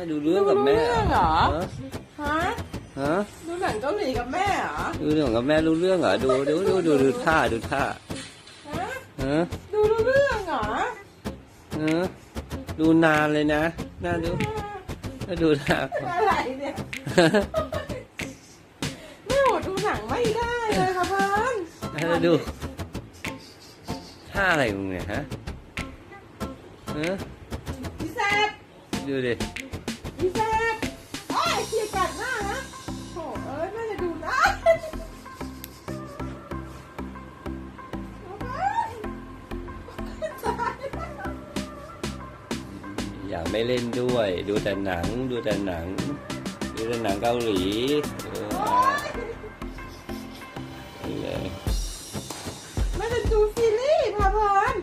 ดูเรื่องกับแม่เหรอฮะดูหนังเกาหลีกับแม่เหรอดูเรื่องกับแม่รู้เรื่องเหรอดูท่าดูเรื่องเหรอดูนานเลยนะน่าดูนานอะไรเนี่ยไม่หมดดูหนังไม่ได้เลยค่ะพันดูท่าอะไรมึงเนี่ยฮะพี่แซบดูดิพี่แซบโอ้ยเสียกัดหน้านะโถ่แม่จะดูนะอยากไม่เล่นด้วยดูแต่หนังเกาหลีไม่จะดูซีรีส์พาเพลิน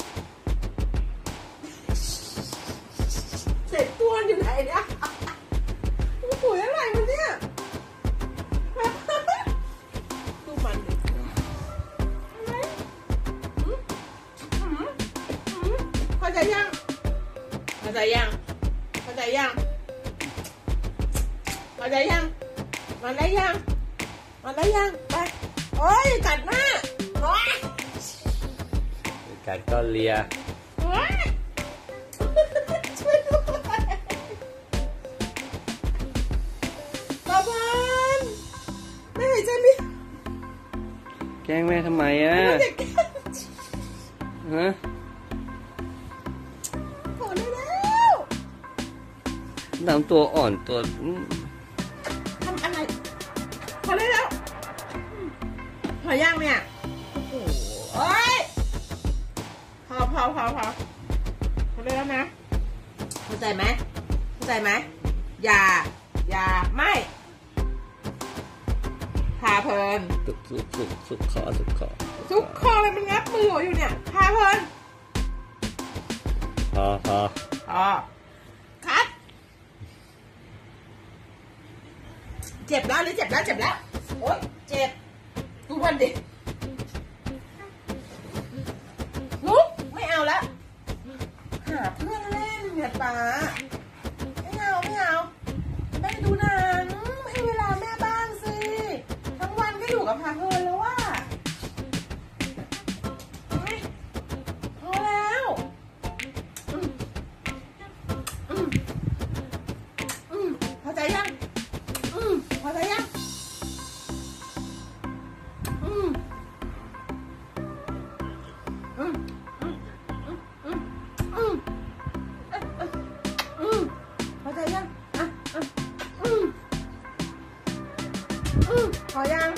เสร็จตัวอยู่ไหนเนี่ยปุ๋ยอะไรมันเนี่ยดูมันดิเข้าใจยังมาได้ยังไปโอ้ยกัดหน้ากัดก็เลียช่วยด้วยตาบานไม่หายใจไม่แกล้งแม่ทำไมอ่ะพอได้แล้วน้ำตัวอ่อนตัวทำอะไรพอได้แล้วพอย่างเนี่ยโอ้โหพอได้แล้วนะเข้าใจไหมอย่าไม่พาเพลินสุกคอเลยมันงับมืออยู่เนี่ยพาเพลินพอคัดเจ็บแล้วโอ๊ยเจ็บดูมันดิลุกไม่เอาแล้วหาเพื่อนเล่นเนี่ยป๋าไม่เอาแม่ดูหนังให้เวลาแม่บ้างสิทั้งวันก็อยู่กับพาเพลินแล้วว่าพอแล้วพอใจยังพอใจยังพอยัง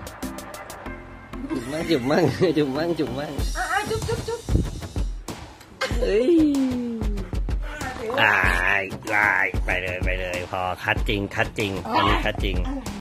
จุบมั่งจุบเฮ้ยไปเลยพอคัดจริงอันนี้คัดจริง